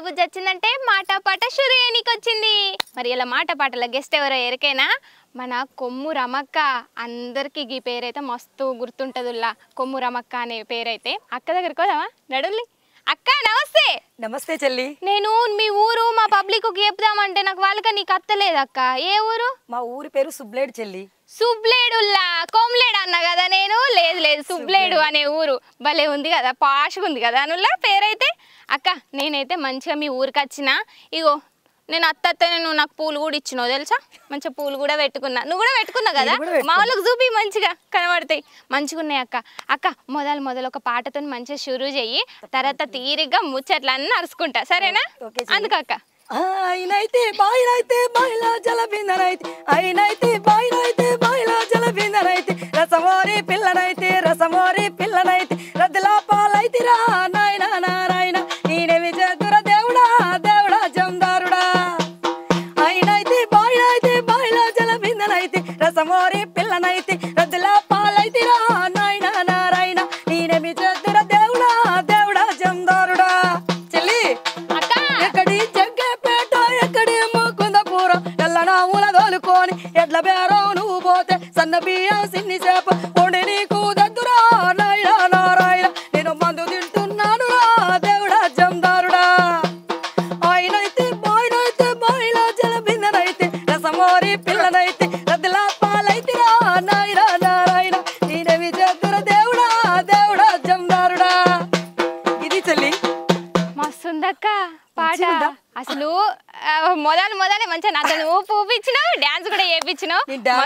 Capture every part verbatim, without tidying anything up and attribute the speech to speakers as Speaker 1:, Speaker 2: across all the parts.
Speaker 1: ఆడబుజ్జి వచ్చిందంటే మాట పాట షురు చేయనీకి వచ్చింది. మరి ఇలా మాట పాటల గెస్ట్ ఎవరో ఎరికైనా మన కొమ్ము రమక్క. అందరికి ఈ పేరైతే మస్తు గుర్తుంటదిలా, కొమ్ము రమక్క అనే పేరైతే. అక్క దగ్గరికి పోదామా నడుల్లి. అక్క నమస్తే.
Speaker 2: నమస్తే చెల్లి.
Speaker 1: నేను మీ ఊరు మా పబ్లిక్ చెప్దామంటే నాకు వాళ్ళక నీకు అత్తలేదు అక్క. ఏ ఊరు?
Speaker 2: మా ఊరి పేరు సుబ్లేడు చెల్లి.
Speaker 1: సుబ్లేడుల్లా కొమ్లేడు అన్నా కదా నేను. లేదు లేదు సుబ్లేడు అనే ఊరు భలే ఉంది కదా, పాషగా ఉంది కదా అనుల్లా పేరైతే. అక్క నేనైతే మంచిగా మీ ఊరికి వచ్చిన. ఇగో నేను అత్త అత్తనే నువ్వు నాకు పూలు కూడా ఇచ్చినావు తెలుసా. మంచిగా పూలు కూడా పెట్టుకున్నా, నువ్వు కూడా పెట్టుకున్నావు కదా. మా వాళ్ళకి చూపి మంచిగా కనబడతాయి, మంచిగా ఉన్నాయి అక్క. అక్క మొదలు మొదలు ఒక పాటతో మంచిగా షురూ చెయ్యి, తర్వాత తీరిగ్గా ముచ్చట్లన్నీ నడుచుకుంటా సరేనా. అందుకక్క
Speaker 2: అయినైతే బాయిలైతే బాయిలా జల బిందనైతే, అయినైతే బాయిలైతే బాయిలా జల బిందనైతే, రసమోరి పిల్లనైతే రసమోరి పిల్లనైతే, రద్దులా పాలైతే రా నాయన నారాయణ నేనేమి చేతురా దేవుడా దేవుడా జందారుడా. అయినైతే బాయిలైతే బాయిలా జల బిందనైతే, రసమోరి పిల్లనైతే, రద్దులా పాలైతే రా నాయన నారాయణ నేనేమి చేతురా దేవుడా దేవుడా జందారుడా. చెల్లి ఎక్కడి దోలుకొని ఎడ్ల బేరం నువ్వు పోతే సన్న బియ్యం సిన్ని చేప వండి నీకు దద్దురా నాయన నారాయణ నేను మందు తింటున్నాను రా దేవుడా జందారుడా. ఆయనైతే బాయినైతే బాయిలా జల బిందనైతే, రసమోరి పిల్లనైతే, రద్దులా పాలైతే రా నాయన నారాయణ నేనేమి చేద్దురా దేవుడా దేవుడా జందారుడా. ఇది చెల్లి
Speaker 1: మస్తుందక్క పాట. అసలు మొదలు మొదలే మంచిగా నాతో పూపించినావు, డాన్స్ కూడా చేయించినావు.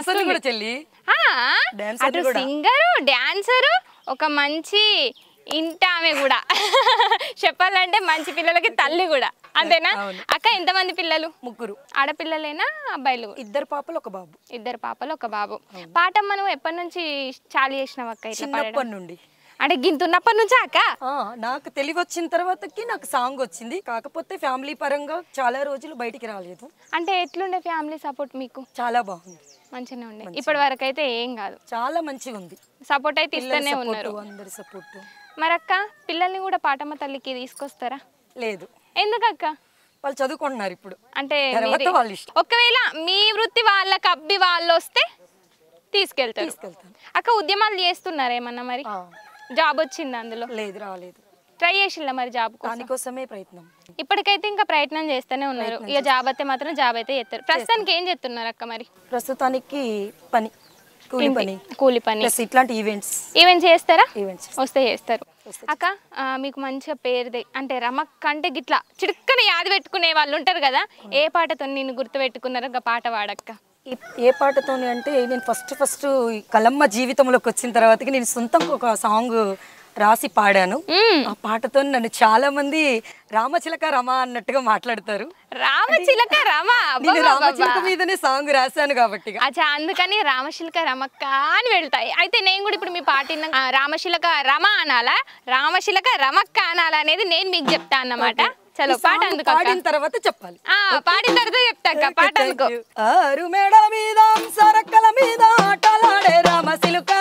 Speaker 1: అటు సింగరు డాన్సరు ఒక మంచి ఇంట ఆమె కూడా చెప్పాలంటే మంచి పిల్లలకి తల్లి కూడా అంతేనా అక్క. ఎంతమంది పిల్లలు?
Speaker 2: ముగ్గురు.
Speaker 1: ఆడపిల్లలేనా అబ్బాయిలు?
Speaker 2: ఇద్దరు పాపలు ఒక బాబు.
Speaker 1: ఇద్దరు పాపలు ఒక బాబు. పాటమ్మ నువ్వు ఎప్పటి నుంచి చాలు చేసినావు అక్క?
Speaker 2: చిన్నప్పటి నుండి.
Speaker 1: అంటే గింతున్నప్పటి నుంచా అక్క?
Speaker 2: నాకు తెలివి వచ్చిన తర్వాతకి నాకు సాంగ్ వచ్చింది. కాకపోతే ఫ్యామిలీ పరంగా చాలా రోజులు బయటికి రాలేదు.
Speaker 1: అంటే ఎట్లుండే ఫ్యామిలీ సపోర్ట్ మీకు?
Speaker 2: చాలా బాగుంది,
Speaker 1: మంచిగానే ఉండే. ఇప్పటి వరకు అయితే ఏం కాదు,
Speaker 2: చాలా మంచిగా ఉంది.
Speaker 1: సపోర్ట్ అయితే ఇస్తూనే ఉన్నారు
Speaker 2: అందరి సపోర్ట్.
Speaker 1: మరి అక్క పిల్లల్ని కూడా పాటమ్మ తల్లికి తీసుకొస్తారా?
Speaker 2: లేదు.
Speaker 1: ఎందుకక్క?
Speaker 2: వాళ్ళు చదువుకుంటున్నారు ఇప్పుడు.
Speaker 1: అంటే
Speaker 2: వాళ్ళ ఇష్టం.
Speaker 1: ఒకవేళ మీ వృత్తి వాళ్ళకి అబ్బి వాళ్ళు వస్తే తీసుకెళ్తారు. అక్క ఉద్యమాలు చేస్తున్నారు ఏమన్నా? మరి జాబ్ వచ్చింది అందులో?
Speaker 2: లేదు, రాలేదు.
Speaker 1: ట్రై చేసిల్లా మరి జాబ్?
Speaker 2: దానికోసమే ప్రయత్నం.
Speaker 1: ఇప్పటికైతే ఇంకా ప్రయత్నం చేస్తూనే ఉన్నారు. ఇక జాబ్ అయితే మాత్రం జాబ్ అయితే చేస్తారు. ప్రస్తుతానికి ఏం చేస్తున్నారు అక్క మరి?
Speaker 2: ప్రస్తుతానికి పని, కూలి పని.
Speaker 1: కూలి పని
Speaker 2: ఇట్లాంటి ఈవెంట్స్
Speaker 1: ఈవెంట్స్ చేస్తారా?
Speaker 2: ఈవెంట్స్
Speaker 1: వస్తే చేస్తారు. అక్క మీకు మంచిగా పేరుదే అంటే రమక్క అంటే గిట్లా చిడుక్కని యాది పెట్టుకునే వాళ్ళు ఉంటారు కదా. ఏ పాటతో నేను గుర్తు పెట్టుకున్నారో ఒక పాట వాడక్క.
Speaker 2: ఏ పాటతోని అంటే నేను ఫస్ట్ ఫస్ట్ కలమ్మ జీవితంలోకి వచ్చిన తర్వాతకి నేను సొంతంగా ఒక సాంగ్ రాసి పాడాను. ఆ పాటతో నన్ను చాలా మంది రామచిలక రమ అన్నట్టుగా మాట్లాడతారు.
Speaker 1: రామచిలక రమ?
Speaker 2: నేను రామచిలక మీదనే సాంగ్ రాశాను కాబట్టి
Speaker 1: అచ్చా, అందుకని రామచిలక రమక్క అని వెళ్తాయి. అయితే నేను కూడా ఇప్పుడు మీ పాట రామచిలక రమ అనాలా రామచిలక రమక్క అనాలా అనేది నేను మీకు చెప్తా అన్నమాట. చలో పాట అందుకు
Speaker 2: పాడిన తర్వాత చెప్పాలి.
Speaker 1: పాడిన తర్వాత చెప్తా పాట అందుకో.
Speaker 2: ఆరు మేడల మీద సరక్కల మీద ఆటలాడే రామచిలుక,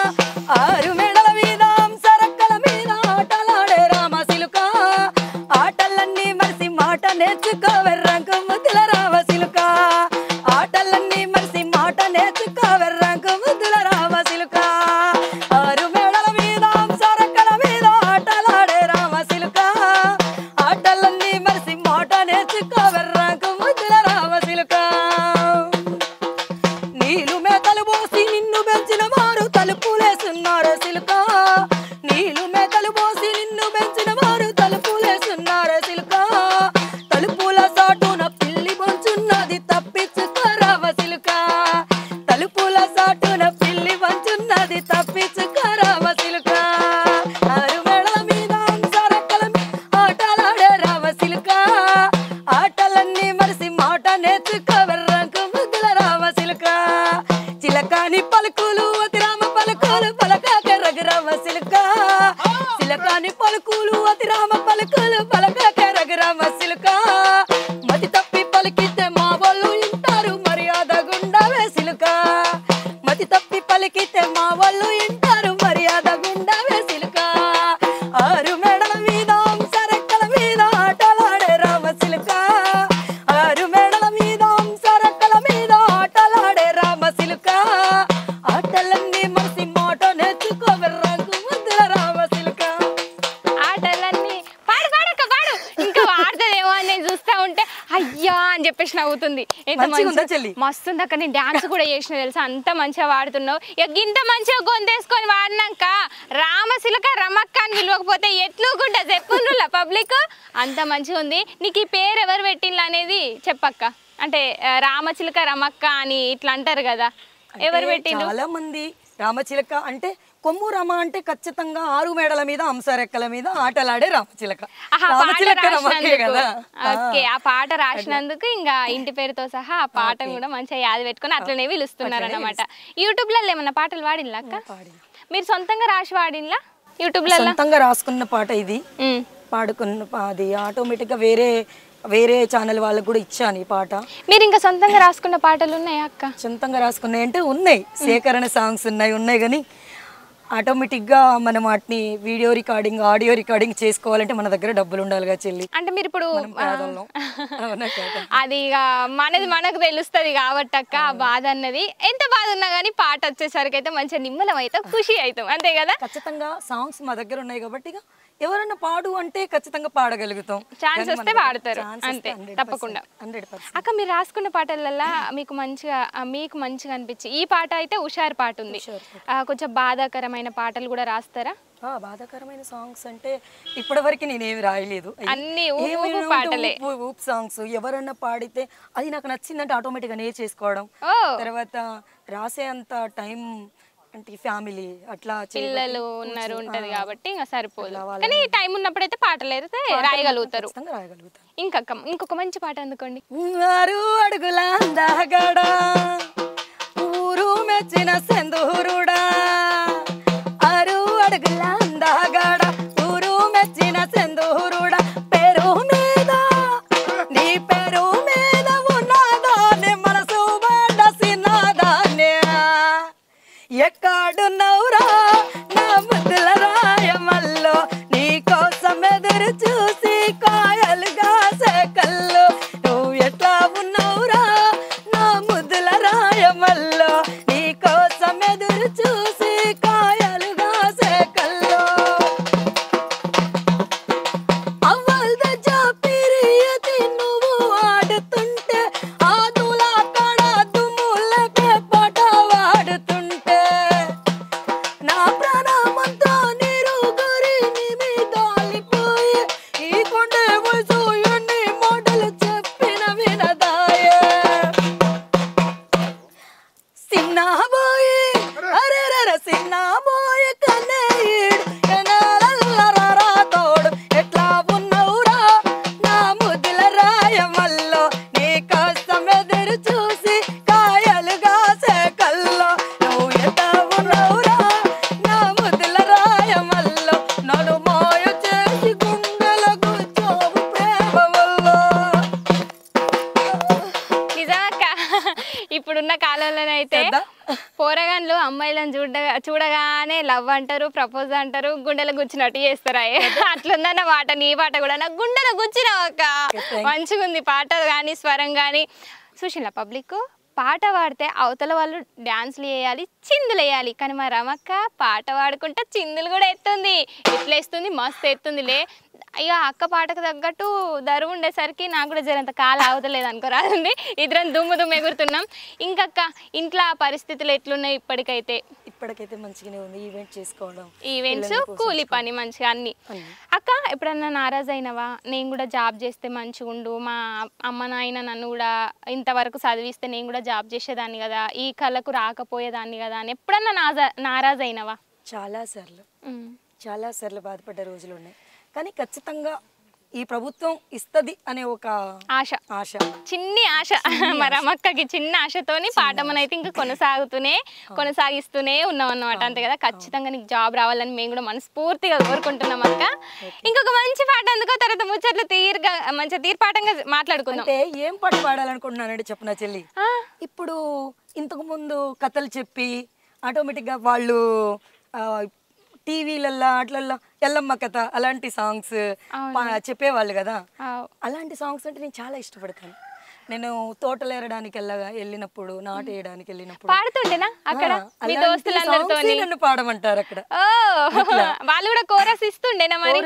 Speaker 2: ఆరు మేడల మీద సరక్కల మీద ఆటలాడే రామచిలుక, ఆటలన్నీ మరిసి మాట నేర్చుకోవర్రంకు ముద్దుల రామచిలుక, ఆటలన్నీ మరిసి మాట నేర్చుకోవర్రంకు ముద్దుల రామచిలుక, ఆరు మేడల మీద సరక్కల మీద ఆటలాడే రామచిలుక, ఆటలన్నీ మరిసి మాట నేర్చుకోవర్రంకు ముద్దుల రామచిలుక, నీళ్ళు మేతలు పోసి నిన్ను పెంచిన వారు తలుపులేసున్నారు సిలుక, నీళ్ళు మేతలు పోసి నిన్ను పెంచిన వారు తలుపులేసున్నారు సిలుక, తలుపుల సాటున
Speaker 1: పాడుతుందేమో అని నేను చూస్తా ఉంటే అయ్యా అని చెప్పేసి నవ్వుతుంది. ఎంత మంచి మస్తు ఉంది అక్క. నేను డాన్స్ కూడా చేసిన తెలుసా, అంత మంచిగా వాడుతున్నావు. ఇక ఇంత మంచిగా గొంతేసుకొని వాడినాక రామశిలక రమక్క అని పిలవకపోతే ఎట్లుకుంటా చెప్పుండ్రులా పబ్లిక్. అంత మంచిగా ఉంది. నీకు ఈ పేరు ఎవరు పెట్టిండ్రు అనేది చెప్పక్క. అంటే రామచిలక రమక్క అని ఇట్లా అంటారు కదా, ఎవరు పెట్టిండ్రు?
Speaker 2: చాలా మంది రామచిలక అంటే కొమ్ము రమ అంటే ఖచ్చితంగా ఆరు మేడల మీద హంసరెక్కల మీద ఆటలాడే రామచిలక.
Speaker 1: ఓకే, ఆ పాట రాసినందుకు ఇంకా ఇంటి పేరుతో సహా ఆ పాట కూడా మంచిగా యాద పెట్టుకుని అట్లనే పిలుస్తున్నారు అన్నమాట. యూట్యూబ్ లలో ఏమన్నా పాటలు వాడిన్లా అక్క? మీరు సొంతంగా రాసి వాడిన్లా యూట్యూబ్ లో?
Speaker 2: సొంతంగా రాసుకున్న పాట ఇది, పాడుకున్న అది ఆటోమేటిక్ గా వేరే వేరే ఛానల్ వాళ్ళకి కూడా ఇచ్చాను ఈ పాట.
Speaker 1: మీరు ఇంకా సొంతంగా రాసుకున్న పాటలు ఉన్నాయా అక్క?
Speaker 2: సొంతంగా రాసుకున్నాయి అంటే ఉన్నాయి, సేకరణ సాంగ్స్ ఉన్నాయి ఉన్నాయి కానీ ఆటోమేటిక్గా మనం వాటిని వీడియో రికార్డింగ్ ఆడియో రికార్డింగ్ చేసుకోవాలంటే మన దగ్గర డబ్బులు ఉండాలిగా చెల్లి.
Speaker 1: అంటే మీరు ఇప్పుడు అది ఇక మనది మనకు తెలుస్తుంది కాబట్టి అక్క ఆ బాధ అన్నది ఎంత బాధ ఉన్నా కానీ పాట వచ్చేసరికి అయితే మంచిగా నిమ్మలం అవుతాం, ఖుషి అవుతాం, అంతే కదా.
Speaker 2: ఖచ్చితంగా సాంగ్స్ మా దగ్గర ఉన్నాయి కాబట్టి ఇక ఎవరన్నా పాడు అంటే ఖచ్చితంగా పాడగలుగుతాం,
Speaker 1: ఛాన్స్ వస్తే పాడతారు అంతే తప్పకుండా. అక్క మీరు రాసుకున్న పాటలల్లా మీకు మంచిగా మీకు మంచిగా అనిపించి ఈ పాట అయితే హుషారు పాట ఉంది, కొంచెం బాధాకరమైన పాటలు కూడా రాస్తారా?
Speaker 2: బాధాకరమైన సాంగ్స్ అంటే ఇప్పటివరకు నేనేమి రాయలేదు,
Speaker 1: అన్ని పాటలే
Speaker 2: ఊప్ సాంగ్స్. ఎవరన్నా పాడితే అది నాకు నచ్చిందంటే ఆటోమేటిక్గా నేర్చేసుకోవడం, తర్వాత రాసే అంత టైం అంటే ఫ్యామిలీ అట్లా
Speaker 1: పిల్లలు ఉన్నారు ఉంటది కాబట్టి ఇంకా సరిపోదు. కానీ టైం ఉన్నప్పుడైతే పాటలు అయితే రాయగలుగుతారు. ఇంకొక ఇంకొక మంచి పాట అందుకోండి.
Speaker 2: ఆరు అడుగుల అందగడా ఊరు మెచ్చిన సెందూరుడా, ఆరు అడుగుల అందగడా ఊరు మెచ్చిన సెందూరుడా, పేరు మీద నీ పేరు మీద ఉన్నదాన్ని మనసు పడ్డసినదాన్ని, ఎక్కడున్నవురా నా ముద్దుల రాయమల్లో నీ కోసం ఎదురు చూసి కాయలుగా సేకల్లో, నువ్వు ఎట్లా ఉన్నవురా నా ముద్దుల రాయమల్లో నీ కోసం ఎదురు చూసి కాయలుగా సేకల్లో, అవ్వల్ద జాపిరియతి నువ్వు ఆడుతుంటే ఆదుల కడ దుమ్ములకే పాట వాడుతుంటే, నా ప్రాణమంతా నీరు గురి నిమిదాలిపోయి ఈ కొండే వయసు ఎన్ని మాటలు చెప్పిన వినదాయే, సిన్నబోయి అరెరర సిన్నబోయి కన్నయ్యడు ఎనలల్లరా తోడు, ఎట్లా ఉన్నవురా నా ముద్దుల రాయమల్లో నీ కోసం ఎదురు చూసి కాయలుగా సేకల్లో, నువ్వు ఎట్లా ఉన్నవురా నా ముద్దుల రాయమల్లో నన్ను మాయ చేసి గుండెలకు చోపు ప్రేమ వల్ల.
Speaker 1: నిజమక్క, ఇప్పుడున్న కాలంలోనైతే పోరగాన్లు అమ్మాయిలను చూడ చూడగానే లవ్ అంటారు, ప్రపోజ్ అంటారు, గుండెలు గుచ్చినట్టు చేస్తారా? అట్లుందన్న మాట. నీ పాట కూడా నాకు గుండెలు గుచ్చినావు అక్క, మంచిగా ఉంది పాట కానీ స్వరం కానీ. చూసినా పబ్లిక్ పాట పాడితే అవతల వాళ్ళు డ్యాన్స్లు వేయాలి, చిందులు వేయాలి, కానీ మా రమక్క పాట పాడుకుంటే చిందులు కూడా ఎత్తుంది, ఎట్లా వేస్తుంది, మస్తు ఎత్తుందిలే. ఇక అక్క పాటకు తగ్గట్టు దరువు ఉండేసరికి నాకు కూడా జరంత కాలు ఆగుతలేదు అనుకోరాదండి, ఇద్దరం దుమ్ము దుమ్ము ఎగురుతున్నాం. ఇంకక్క ఇంట్లో పరిస్థితులు ఎట్లున్నాయి ఇప్పటికైతే?
Speaker 2: ఇప్పటికైతే మంచిగానే ఉంది, ఈవెంట్ చేసుకోవడం,
Speaker 1: ఈవెంట్స్, కూలి పని మంచిగా అన్ని. అక్క ఎప్పుడన్నా నారాజ్ అయినవా? నేను కూడా జాబ్ చేస్తే మంచిగా ఉండు, మా అమ్మ నాయన నన్ను కూడా ఇంతవరకు చదివిస్తే నేను కూడా జాబ్ చేసేదాన్ని కదా, ఈ కళకు రాకపోయేదాన్ని కదా అని ఎప్పుడన్నా నాజా నారాజ్ అయినవా?
Speaker 2: చాలా సార్లు చాలా సార్లు బాధపడ్డ రోజులు ఉన్నాయి, కానీ ఖచ్చితంగా ఈ ప్రభుత్వం ఇస్తది అనే ఒక
Speaker 1: ఆశ
Speaker 2: ఆశ
Speaker 1: చిన్ని ఆశ మా రమక్కకి చిన్న ఆశతోని పాఠమనైతే ఇంకా కొనసాగుతూనే కొనసాగిస్తూనే ఉన్నాం అన్నమాట, అంతే కదా. ఖచ్చితంగా నీకు జాబ్ రావాలని మేము కూడా మనస్ఫూర్తిగా కోరుకుంటున్నాం అక్క. ఇంకొక మంచి పాట అందుకో, తర్వాత ముచ్చట్లు తీరుగా మంచి తీర్పాఠంగా మాట్లాడుకుందాం.
Speaker 2: అంటే ఏం పాట పాడాలనుకుంటున్నానంటే చెప్పనా చెల్లి, ఇప్పుడు ఇంతకు ముందు కథలు చెప్పి ఆటోమేటిక్గా వాళ్ళు టీవీలల్లో అట్లల్లో ఎల్లమ్మ కథ అలాంటి సాంగ్స్ చెప్పేవాళ్ళు కదా, అలాంటి సాంగ్స్ అంటే నేను చాలా ఇష్టపడతాను. నేను తోటలు ఏరడానికి వెళ్ళగా వెళ్ళినప్పుడు నాటు వేయడానికి వెళ్ళినప్పుడు
Speaker 1: పాడుతుంటేనా అక్కడ మీ దోస్తులందరితో
Speaker 2: నన్ను పాడమంటారు అక్కడ,
Speaker 1: వాళ్ళు కూడా కోరస్ ఇస్తుండేనా? మరి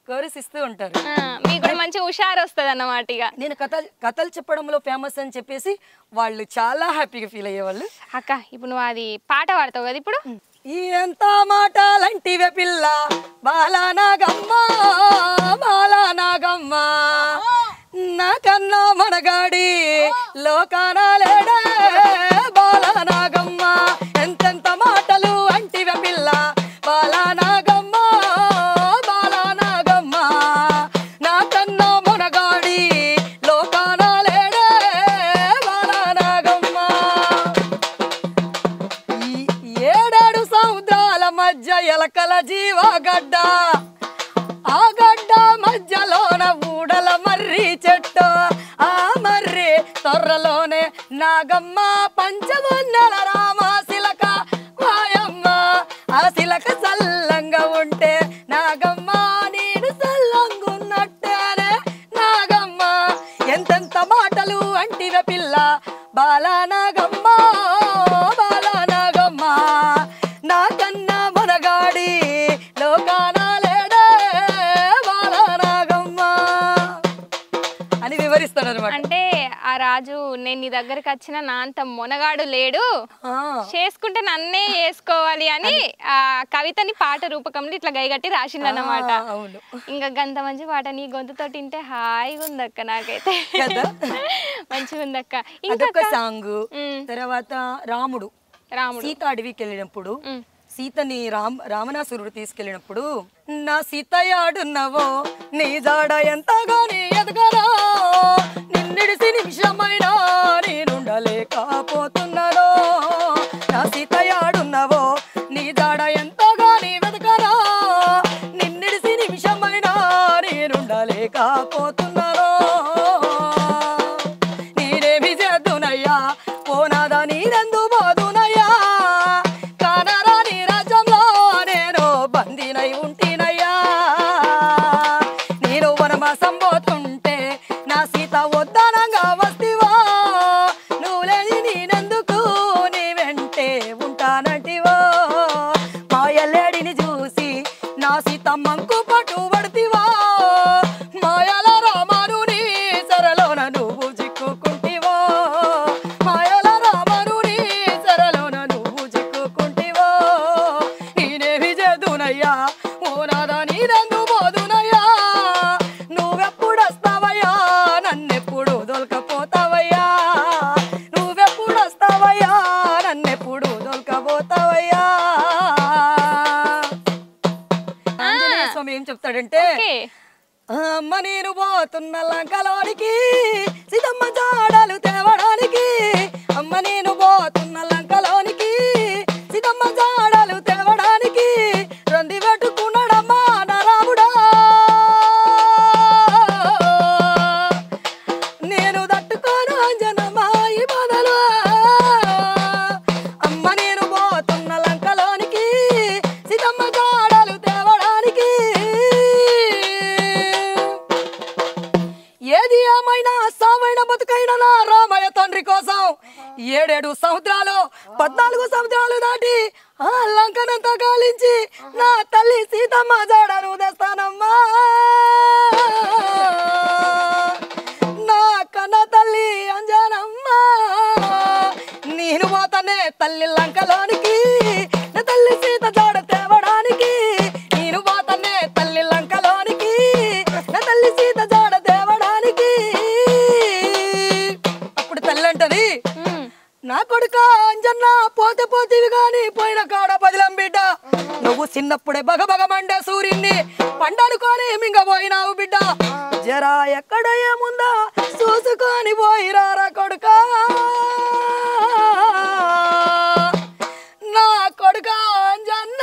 Speaker 2: కోరిసిస్తూ ఉంటారు.
Speaker 1: ఆ, మీకు కూడా మంచి హుషారు వస్తుంది అన్నమాట. ఇక
Speaker 2: నేను కథలు కథలు చెప్పడంలో ఫేమస్ అని చెప్పేసి వాళ్ళు చాలా హ్యాపీగా ఫీల్ అయ్యేవాళ్ళు.
Speaker 1: అక్క ఇప్పుడు నువ్వు అది పాట పాడతావు కదా ఇప్పుడు.
Speaker 2: ఈ ఎంత మాటలంటివే పిల్ల బాలానాగమ్మ బాలానాగమ్మ నాకన్నా మనగాడి లోకాన లేడే బాలానాగమ్మ ఎంతెంత మాటలు అంటివే పిల్ల బాలానాగమ్మ బాలానాగమ్మ నాకన్నా మనగాడి లోకాన లేడే బాలానాగమ్మ ఈ ఏడాడు సముద్రాల మధ్య ఎలకల జీవగడ్డ ఆ గడ్డ మధ్యలోన ఊడల మర్రి చెట్టు ఆ మర్రి తొర్రలోనే నాగమ్మ పంచమన్నెల రామ శిలక మాయమ్మ ఆ శిలక సల్లంగా ఉంటే నాగమ్మ నేను సల్లంగున్నట్టేనే నాగమ్మ ఎంతెంత మాటలు అంటివే పిల్ల బాలానాగమ్మ బాలానాగమ్మ నాకన్నా మనగాడి లోకాన అని వివరిస్తాడు అనమాట.
Speaker 1: అంటే ఆ రాజు నేను నీ దగ్గరికి వచ్చిన నా అంత మొనగాడు లేడు, చేసుకుంటే నన్నే చేసుకోవాలి అని ఆ కవితని పాట రూపకంలో ఇట్లా గైగట్టి రాసిండు అన్నమాట. ఇంకా గంత మంచి పాట నీ గొంతుతో తింటే హాయిగా ఉందక్క, నాకైతే మంచిగా ఉందక్క.
Speaker 2: ఇంకొక సాంగ్ తర్వాత రాముడు
Speaker 1: రాముడు
Speaker 2: సీత అడవికి వెళ్ళినప్పుడు సీతని రామ్ రావణాసురుడు తీసుకెళ్ళినప్పుడు నా సీత యాడున్నావో నీ జాడ ఎంతగాని ఎదగరా నిన్నిడిసి నిమిషమైనా నేనుండలేకపోతున్నానో నా సీత యాడున్నావో నీ జాడ ఎంతగాని వెదగరా నిన్నిడిసి నిమిషమైనా నేనుండలేకపోతున్నానో నేనేమి చేద్దునయ్యా పోనాదా నీరెందు పోదునయ్యా నేను వనవాసం పోతుంటే నా సీత వద్దనంగా వస్తివా నువ్వు లేని నేనెందుకు నీ వెంటే ఉంటానంటివో మాయలేడిని చూసి నా సీత మంకు పట్టు పడితివా మాయల రామను నీ సరలోన నువ్వు చిక్కుకుంటివో మాయల రామను నీ సరలోన నువ్వు చిక్కుకుంటివో నేనేమి చేదునయ్యా ఓ నాదా నీరెందు పోదునయ్యా నువ్వెప్పుడు వస్తావయ్యా నన్నెప్పుడు దొలకపోతావయ్యా నువ్వెప్పుడు వస్తావయ్యా నన్నెప్పుడు దొలకపోతావయ్యా. ఆంజనేయ స్వామి ఏం చెప్తాడంటే అమ్మ నేను పోతున్న లంకలోనికి సీతమ్మ జాడలు తేవడానికి అమ్మ నేను పోతున్న లంకలోనికి సీతమ్మ జాడలు తేవడానికి రంది పెట్టుకున్నాడమ్మా నా రాముడా నేను తట్టుకోను అంజనమ్మా ఈ బాధలు అమ్మ నేను పోతున్న లంకలోనికి సీతమ్మ జాడలు తేవడానికి ఏది ఏమైనా సామైన బతుకైనా నా రామయ్య తండ్రి కోసం ఏడేడు సముద్రాలు పద్నాలుగు సముద్రాలు దాటి ఆ లంకనంతా గాలించి నా తల్లి సీతమ్మ జాడను తెస్తానమ్మా నా కన్న తల్లి అంజనమ్మ నేను పోతానే తల్లి లంకలోనికి నా తల్లి సీత జాడ తేవడానికి నేను పోతానే తల్లి లంకలోనికి నా తల్లి సీత జాడ తేవడానికి. అప్పుడు తల్లి అంటది నా కొడుక అంజన్న పోతే పోతేవి గాని పోయిన కాడ పదిలం బిడ్డ నువ్వు చిన్నప్పుడే బగబగ మండే సూర్యున్ని పండనుకొని మింగపోయినావు బిడ్డ జరా ఎక్కడ ఏముందా చూసుకొని పోయిరారా కొడుక నా కొడుక అంజన్న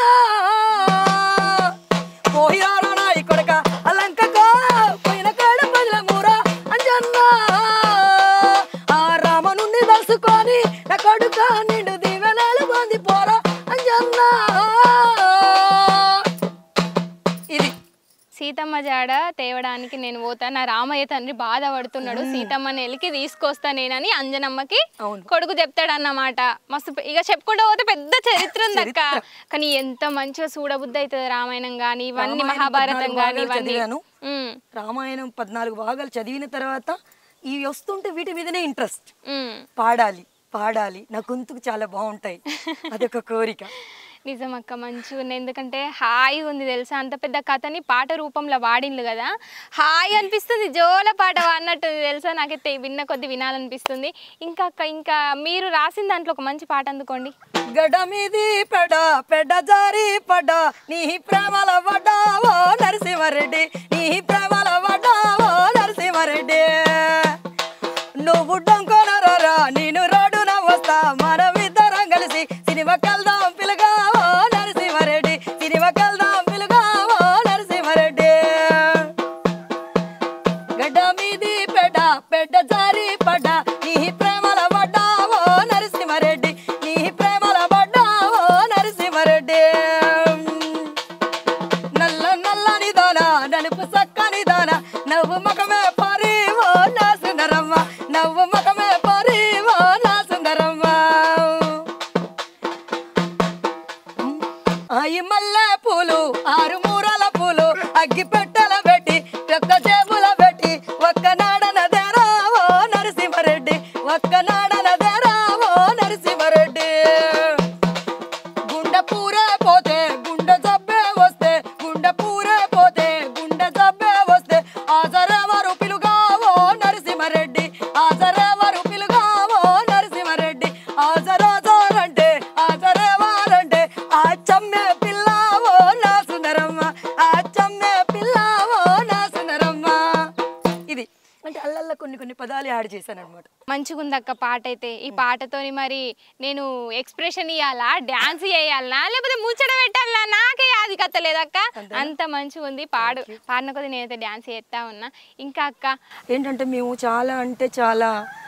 Speaker 2: పోయిరారా నా ఈ కొడుక అలంకకో పోయిన కాడ పదిలమూరా అంజన్న ఆ రామనుండి దర్శుకొని నా కొడుక నిండు దీవెనలు పొంది పోరా అంజన్న. ఇది
Speaker 1: సీతమ్మ సీతమ్మ జాడ తేవడానికి నేను పోతా, నా రామయ్య తండ్రి బాధపడుతున్నాడు, సీతమ్మని ఎలికి తీసుకొస్తా నేనని అంజనమ్మకి కొడుకు చెప్తాడన్నమాట. మస్తు ఇక చెప్పుకుంటూ పోతే పెద్ద చరిత్ర ఉంది అక్క. కానీ ఎంత మంచిగా చూడబుద్ధి అవుతుంది రామాయణం కానీ ఇవన్నీ, మహాభారతం కానీ ఇవన్నీ.
Speaker 2: రామాయణం పద్నాలుగు భాగాలు చదివిన తర్వాత ఇవి వస్తుంటే వీటి మీదనే ఇంట్రెస్ట్. పాడాలి పాడాలి నా గొంతుకు చాలా బాగుంటాయి, అదొక కోరిక.
Speaker 1: నిజం అక్క, మంచిగా ఉంది. ఎందుకంటే హాయి ఉంది తెలుసా, అంత పెద్ద కథని పాట రూపంలో వాడిండ్లు కదా, హాయి అనిపిస్తుంది, జోల పాట అన్నట్టు తెలుసా. నాకైతే విన్న కొద్ది వినాలనిపిస్తుంది. ఇంకా అక్క, ఇంకా మీరు రాసిన దాంట్లో ఒక మంచి పాట అందుకోండి.
Speaker 2: గడ మీది పెడ పెడ జారి పడ నీ ప్రేమల వడావో నరసింహారెడ్డి, నీ ప్రేమల వడావో నరసింహారెడ్డి, నువ్వు డొంకొనరా నేను రోడ్డున వస్తా, మనమిద్దరం కలిసి సినిమా కల్దాం పిలుగావో నరసింహారెడ్డి, సినిమా కల్దాం పిలుగావో నరసింహారెడ్డి. గడ్డ మీది పెడ పెద్ద జారి పడ్డ నీ ప్రేమల వడ్డావో నరసింహారెడ్డి, నీ ప్రేమల వడ్డావో నరసింహారెడ్డి. నల్ల నల్లని దాన నలుపు సక్కని దాన నవ్వు మకమే పరివో నా సుందరమ్మ, నవ్వు మకమే పరివో నా సుందరమ్మ. అయి మల్లె పూలు ఆరు మూరల పూలు అగ్గి పెట్టెల పెట్టి ఒక్క జేబుల పెట్టి ఒక్క నాడన దేరావో నరసింహారెడ్డి, ఒక్క నాడన దేరావో నరసింహారెడ్డి. గుండె పూరే పోతే గుండె జబ్బే వస్తే, గుండె పూరే పోతే గుండె జబ్బే వస్తే, ఆజరెవరు పిలుగావో నరసింహారెడ్డి, ఆజరెవరు పిలుగావో నరసింహారెడ్డి. ఆజరాజారంటే ఆజరేవారంటే ఆ చమ్మే పిల్లావో నా సుందరమ్మ, ఆ చమ్మే పిల్లావో నా సుందరమ్మ. ఇది అంటే అల్లల్ల కొన్ని కొన్ని పదాలు యాడ్ చేశాను అనమాట.
Speaker 1: మంచిగా ఉంది అక్క పాట అయితే. ఈ పాటతోని మరి నేను ఎక్స్ప్రెషన్ ఇవ్వాలా, డాన్స్ చేయాలా, లేకపోతే ముచ్చట పెట్టాలా, నాకే అది కథ లేదక్క, అంత మంచిగా ఉంది. పాడు పాడిన కొద్ది నేనైతే డాన్స్ చేస్తా ఉన్నా. ఇంకా అక్క
Speaker 2: ఏంటంటే మేము చాలా అంటే చాలా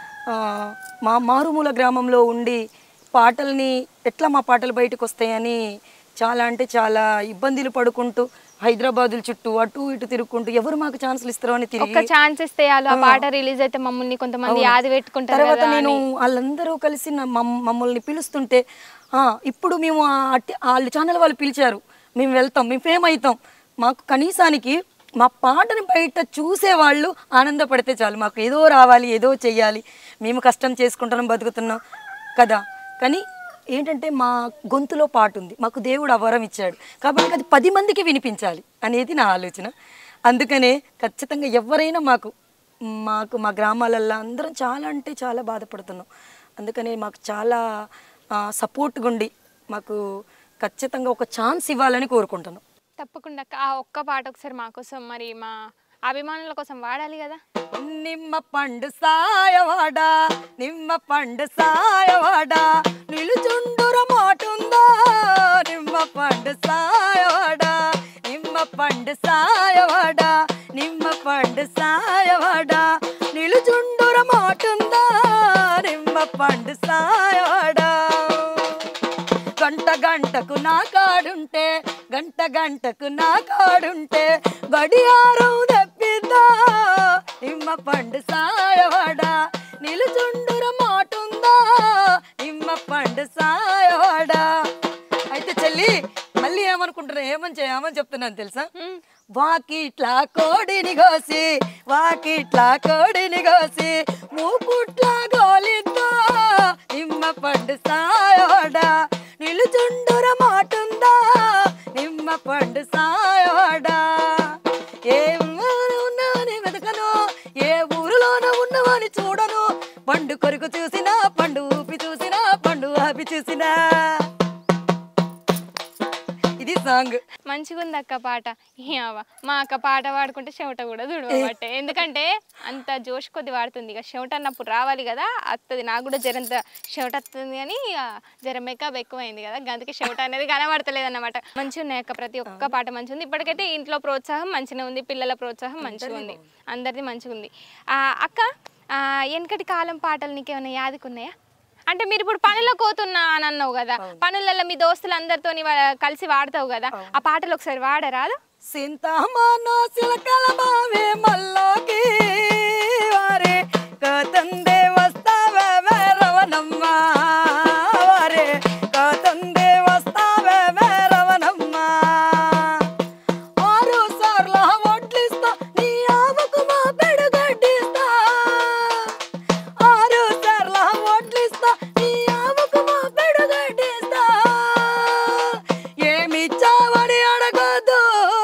Speaker 2: మా మారుమూల గ్రామంలో ఉండి పాటల్ని ఎట్లా మా పాటలు బయటకు వస్తాయని చాలా అంటే చాలా ఇబ్బందులు పడుకుంటూ హైదరాబాదుల చుట్టూ అటు ఇటు తిరుగుకుంటూ ఎవరు మాకు ఛాన్సులు ఇస్తారో అని తిరిగి
Speaker 1: ఒక ఛాన్స్ ఇస్తే ఆ పాట రిలీజ్ అయితే మమ్మల్ని కొంతమంది యాది పెట్టుకుంటారు.
Speaker 2: తర్వాత నేను వాళ్ళందరూ కలిసి మమ్మల్ని పిలుస్తుంటే ఇప్పుడు మేము వాళ్ళు ఛానల్ వాళ్ళు పిలిచారు, మేము వెళ్తాం, మేము ఫేమ్ అవుతాం. మాకు కనీసానికి మా పాటని బయట చూసేవాళ్ళు ఆనందపడితే చాలు, మాకు ఏదో రావాలి, ఏదో చెయ్యాలి, మేము కష్టం చేసుకుంటున్నాం, బతుకుతున్నాం కదా. కానీ ఏంటంటే మా గొంతులో పాట ఉంది, మాకు దేవుడు ఆ వరం ఇచ్చాడు కాబట్టి అది పది మందికి వినిపించాలి అనేది నా ఆలోచన. అందుకనే ఖచ్చితంగా ఎవరైనా మాకు మాకు మా గ్రామాలల్లో అందరం చాలా అంటే చాలా బాధపడుతున్నాం. అందుకనే మాకు చాలా సపోర్ట్గా ఉండి మాకు ఖచ్చితంగా ఒక ఛాన్స్ ఇవ్వాలని కోరుకుంటున్నాం.
Speaker 1: తప్పకుండా ఆ ఒక్క పాట ఒకసారి మా కోసం, మరి మా అభిమానుల కోసం వాడాలి కదా.
Speaker 2: నిమ్మ పండు సాయవాడా, నిమ్మ పండు సాయవాడా, నిలుచుండుర మాటుందా, నిమ్మ పండు సాయవాడా, నిమ్మ పండు సాయవాడా, నిమ్మ పండు సాయవాడా, నిలుచుండుర మాటుందా, నిమ్మ పండు సాయవాడా. గంట గంటకు నా కాడుంటే, గంట గంటకు నా కాడుంటే, గడియారం తెప్పిద్దా, నిమ్మ పండు సాయవాడా, నిలుచుండుర మాటుందా, నిమ్మ పండు సాయవాడా. అయితే చెల్లి మళ్ళీ ఏమనుకుంటున్నా, ఏమని ఏమని చెప్తున్నాను తెలుసా, వాకిట్లా కోడిని కోసి, వాకిట్లా కోడిని కోసి, మూపుట్లా గోలిద్దా, నిమ్మ పండు సాయవాడా, నిలుచుండుర మాటుందా, నిమ్మ పండు సాయవాడా. ఏ ఉన్నాని వెతకను, ఏ ఊరిలోన ఉన్నవాని చూడను, పండు కొరకు చూసినా, పండు ఊపి చూసినా, పండు ఆపి చూసినా. ఇది సాంగ్
Speaker 1: మంచిగా ఉంది అక్క పాట. మా అక్క పాట పాడుకుంటే చెమట కూడా చూడబట్టే, ఎందుకంటే అంత జోష్ కొద్ది వాడుతుంది. ఇక చెమట అన్నప్పుడు రావాలి కదా, వస్తుంది. నాకు కూడా జరంత చెమట వస్తుంది, కానీ జర మేకప్ ఎక్కువైంది కదా, అందుకే చెమట అనేది కనబడతలేదు అన్నమాట. మంచిగా ఉన్నాయి అక్క, ప్రతి ఒక్క పాట మంచిగా ఉంది. ఇప్పటికైతే ఇంట్లో ప్రోత్సాహం మంచిగా ఉంది, పిల్లల ప్రోత్సాహం మంచిగా ఉంది, అందరిది మంచిగా ఉంది. అక్క వెనకటి కాలం పాటలు నీకేమైనా యాదకున్నాయా? అంటే మీరు ఇప్పుడు పనులకు పోతున్నా అని అన్నావు కదా, పనులలో మీ దోస్తులందరితో కలిసి వాడతావు కదా, ఆ పాటలు ఒకసారి వాడరాదు?
Speaker 2: సింతామానో సిలకల బావే మల్లోకి వారే కతందే వస్తావే రవణమ్మ వారే కతందే వస్తావే రవణమ్మ ఆరు సార్ల ఒడ్లిస్తా నీ ఆవుకు మా పెడుగడ్డిస్తా ఆరు సార్ల ఒడ్లిస్తా నీ ఆవుకు మా పెడుగడ్డిస్తా ఏమి చావని అడగదు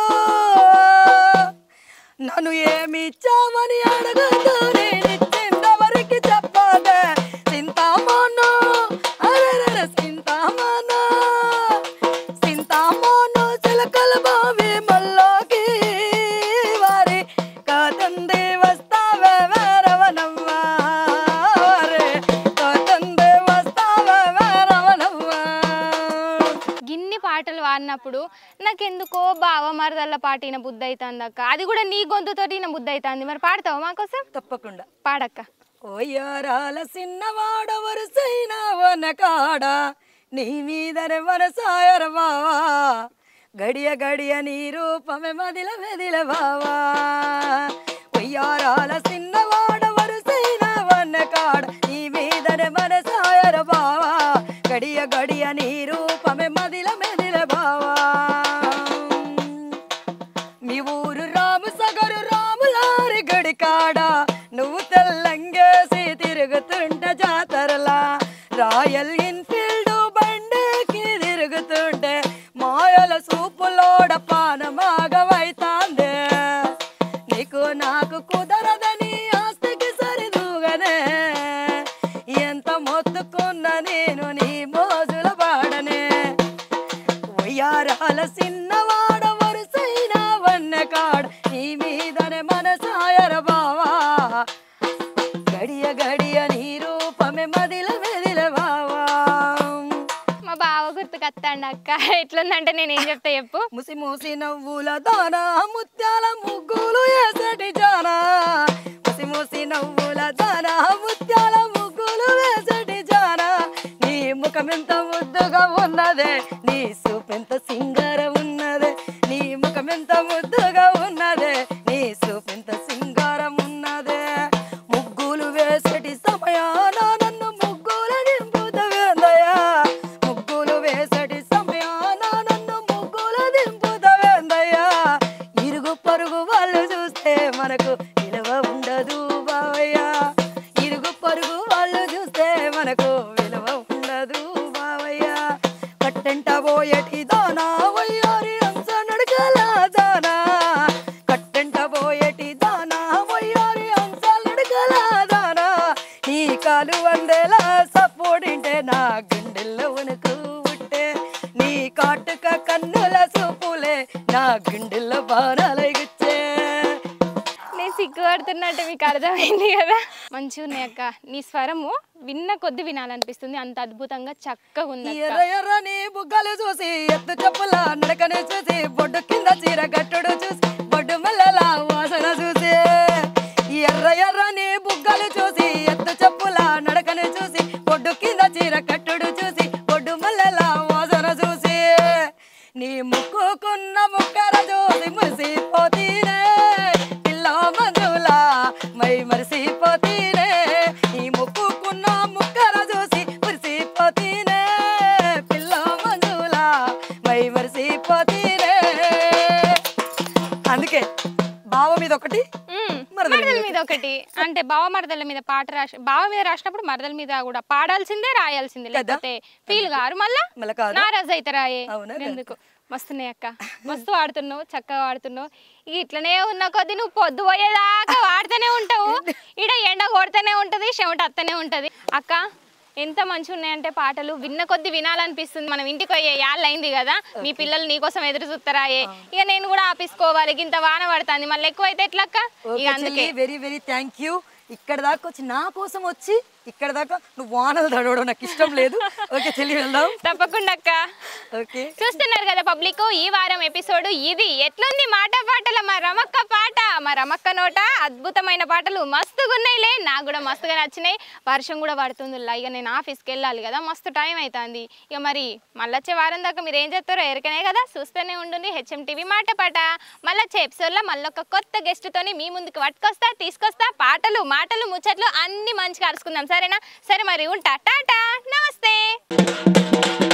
Speaker 2: నన్ను ఏమి ఇచ్చావని అడగదు నేనిచ్చిందవరికి చెప్పదే సింతామానో అరెరె సింతామానో సింతామానో చిలకల బావి మల్లోకి వారి కాతందే వస్తావే రవణమ్మ వారే కాతందే వస్తావే రవణమ్మ.
Speaker 1: గిన్ని పాటలు వాడినప్పుడు నాకెందుకో బావ మరదల్ల పాటిన బుద్ధి అవుతుంది అక్క, అది కూడా నీ గొంతుతోటి నా బుద్ధి అవుతుంది. మరి పాడతావా మాకోసం?
Speaker 2: తప్పకుండా
Speaker 1: పాడక్క.
Speaker 2: ఓయారాల సిన్నవాడవరు సైనా వనకాడ నీ మీదనే వరసాయర బావా గడియ గడియ నీ రూపమే మదిల మెదిల బావా ఒయ్యారాల సిన్నవాడవరు సైనా వనకాడ నీ మీదనే వరసాయర బావా గడియ గడియ నీ రూపమే మదిల మెదిల బావా మీ ఊరు రాము సగరు రాములారి గడికాడ నువ్వు తెల్లంగేసి తిరుగుతుంట జాతరలా రాయల్ ఎన్ఫీల్డ్ బండికి తిరుగుతుంటే మాయల సూపులోడ పానమాగమైతాందే నీకు నాకు కుదరదని ఆస్తికి సరిదూగనే ఎంత మొత్తుకున్న నేను నీ మోజుల పాడనే ఒయ్యారాల సిన్నవాడ వరుసైన వన్నెకాడ నీ మీదనే మనసాయర బావా గడియ గడియ నీ రూపమే మదిల మెదిల బావా.
Speaker 1: మా బావ గుర్తుకొస్తాండి అక్క, ఎట్లుందంటే నేను ఏం చెప్తా చెప్పు.
Speaker 2: ముసి ముసి నవ్వుల దానా ముత్యాల ముగ్గులు వేసటి జానా ముసి ముసి నవ్వుల దానా ముత్యాల ముగ్గులు వేసటి జానా నీ ముఖమెంత ముద్దుగా ఉన్నదే నీ సూపెంత సింగారం ఉన్నదే నీ ముఖమెంత ముద్దుగా ఉన్నదే నీ సూపెంత సింగారం ఉన్నదే ముగ్గులు వేసటి సమయాన నన్ను ముగ్గుల దింపుదవేందయా ముగ్గులు వేసటి సమయాన నన్ను ముగ్గుల దింపుదవేందయ్యా ఇరుగు పరుగు వాళ్ళు చూస్తే మనకు విలువ ఉండదు బావయ్యా ఇరుగు పరుగు వాళ్ళు చూస్తే మనకు విలువ ఉండదు బావయ్యా కట్టంట పోయేటి దానా వయ్యారి అంశ నడకల దానా కట్టంట పోయేటి దానా వయ్యారి అంశ నడకల దానా నీ కాలు వందేలా సపోడింటే నా గుండెల్లో ఉనుకు పుట్టే నీ కాటుక కన్నుల సూపులే నా గుండెల్లో బాణాలై గుచ్చే.
Speaker 1: నేను సిగ్గుపడుతున్నట్టు మీకు అర్థమైంది కదా. మంచిగా ఉన్నాయి అక్క, నీ స్వరము విన్న కొద్ది వినాలనిపిస్తుంది, అంత అద్భుతంగా చక్కగా ఉంది.
Speaker 2: ఎర్ర ఎర్రని బుగ్గలు చూసి ఎత్తు చెప్పుల నడకని చూసి బొడ్డు కింద చీర గట్టుడు చూసి బొడ్డు మల్లెల వాసన చూసి ఎర్ర ఎర్రని బుగ్గలు చూసి ఎత్తు చెప్పుల నడకని చూసి బొడ్డు కింద చీర కట్టుడు చూసి బొడ్డు మల్లెల వాసన చూసి నీ ముక్కుకున్న ముక్కర చూసి మురిసిపోతీనే పిల్ల మంజులా మై మరిసిపోతీనే నీ ముక్కుకున్న ముక్కర చూసి మురిసిపోతీనే పిల్ల మంజులా మై మరిసిపోతీనే. అందుకే బావ మీద ఒకటి
Speaker 1: మరదల మీద ఒకటి, అంటే బావ మరదల మీద పాట రాసి బావ మీద రాసినప్పుడు మరదల మీద కూడా పాడాల్సిందే రాయాల్సిందే, లేకపోతే ఫీల్ గారు మళ్ళా నారాజు అవుతారాయే. ఎందుకు మస్తున్నాయి అక్క, మస్తు వాడుతున్నావు, చక్కగా వాడుతున్నావు. ఇక ఇట్లనే ఉన్న కొద్ది నువ్వు పొద్దు పోయేదాకా వాడుతూనే ఉంటావు, ఈడ ఎండ కొడుతూనే ఉంటది, చెమట అత్తనే ఉంటది. అక్క ఎంత మంచిగా ఉన్నాయంటే పాటలు విన్న కొద్ది వినాలనిపిస్తుంది. మనం ఇంటికి పోయే యాళ్ళు అయింది కదా, మీ పిల్లలు నీకోసం ఎదురు చూస్తారాయే, ఇక నేను కూడా ఆపేసుకోవాలి, ఇంత వాన పడుతుంది, మళ్ళీ ఎక్కువ అయితే ఎట్లక్క. ఇక అందుకే
Speaker 2: వెరీ వెరీ థ్యాంక్ యూ. ఇక్కడ దాకా వచ్చి నా కోసం వచ్చి ఇక్కడ దాకా నువ్వు వానలు తడవడం నాకు ఇష్టం లేదు. ఓకే చెల్లి వెళ్దాం.
Speaker 1: తప్పకుండా అక్క.
Speaker 2: ఓకే
Speaker 1: చూస్తున్నారు కదా పబ్లిక్, ఈ వారం ఎపిసోడ్ ఇది. ఎట్లుంది మాట పాటల మా రమక్క పాట, మా రమక్క నోట అద్భుతమైన పాటలు మస్తుగా ఉన్నాయిలే. నాకు కూడా మస్తుగా నచ్చినాయి. వర్షం కూడా పడుతుంది. ఇక నేను ఆఫీస్కి వెళ్ళాలి కదా, మస్తు టైం అవుతుంది. ఇక మరి మళ్ళీ వచ్చే వారం దాకా మీరు ఏం చేస్తారో ఎరికనే కదా, చూస్తూనే ఉండండి హెచ్ఎం టీవీ మాట పాట. మళ్ళీ వచ్చే ఎపిసోడ్లో మళ్ళీ ఒక కొత్త గెస్ట్తోని మీ ముందుకు పట్టుకొస్తా, తీసుకొస్తా. పాటలు మాటలు ముచ్చట్లు అన్ని మంచిగా అరుచుకుందాం, సరేనా? సరే మరి ఉంటా, టాటా, నమస్తే.